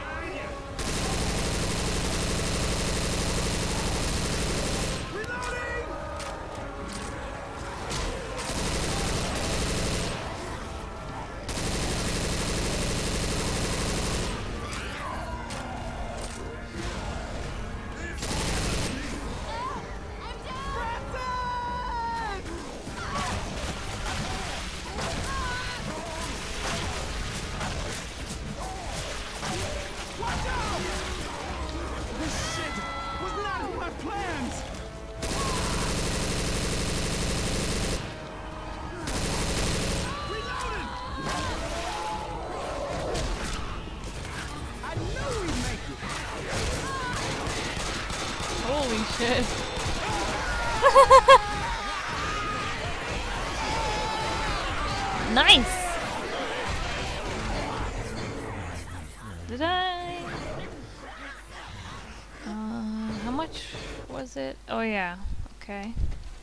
Reloading! Watch out! This shit was not in my plans! Reloading! I knew we'd make it! Holy shit. Nice! Did I? Uh, how much was it? Oh yeah, okay.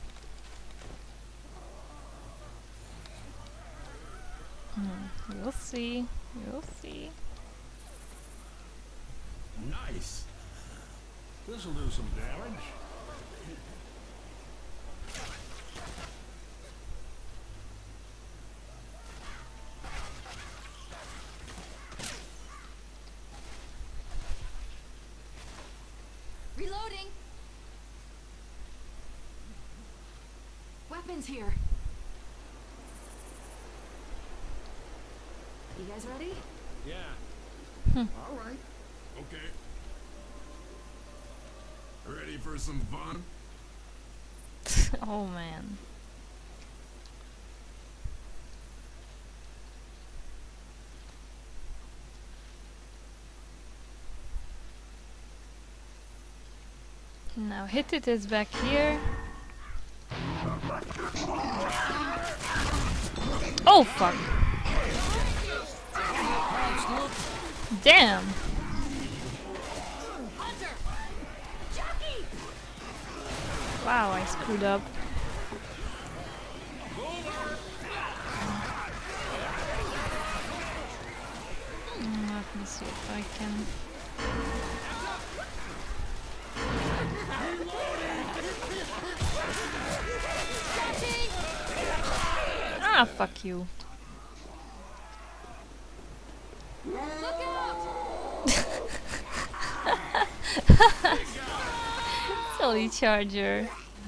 Hmm, we'll see. We'll see. Nice. This'll do some damage. Reloading! Weapons here. You guys ready? Yeah. All right. Okay. Ready for some fun? Oh man. Now Hit It is back here. Oh fuck! Damn! Wow, I screwed up. Mm, let me see if I can. Ah, fuck you. Silly charger.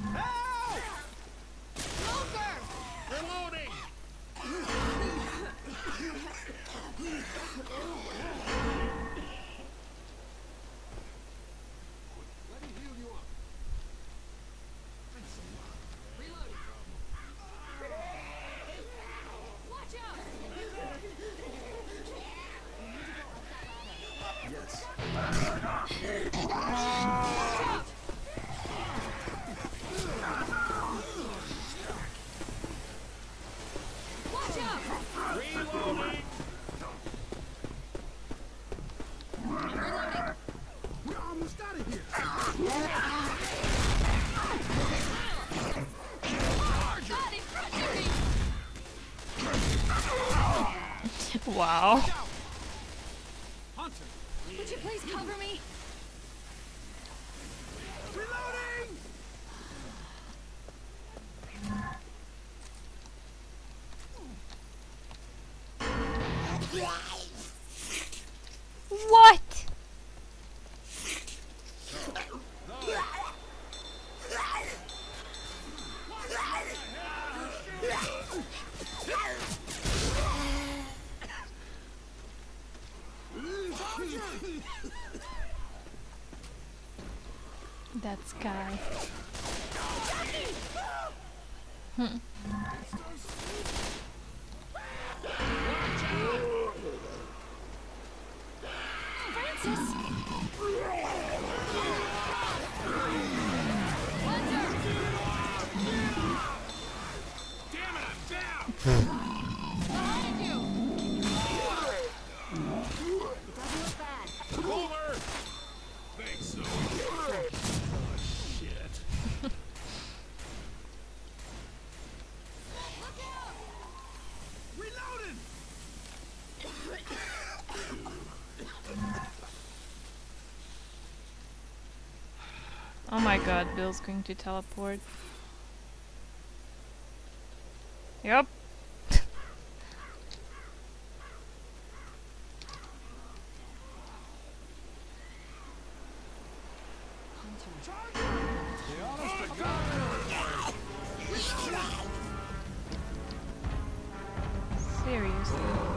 Wow. Hunter, would you please cover me? Reloading! What? That guy. Hmm. Oh my god, Bill's going to teleport. Yup. Seriously.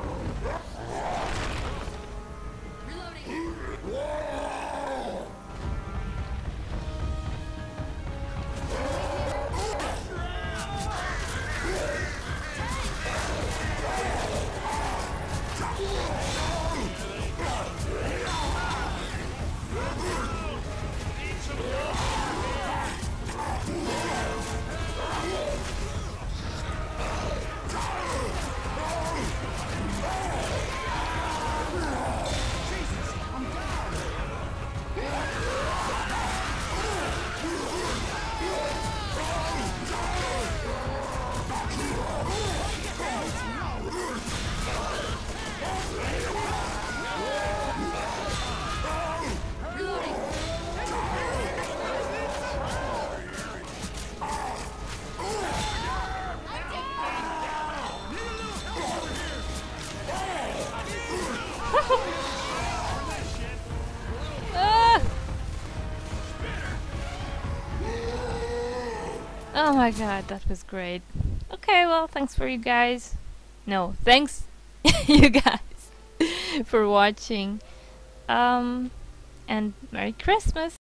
Oh my god, that was great. Okay, well, thanks for you guys. No, thanks you guys for watching. Um, and Merry Christmas!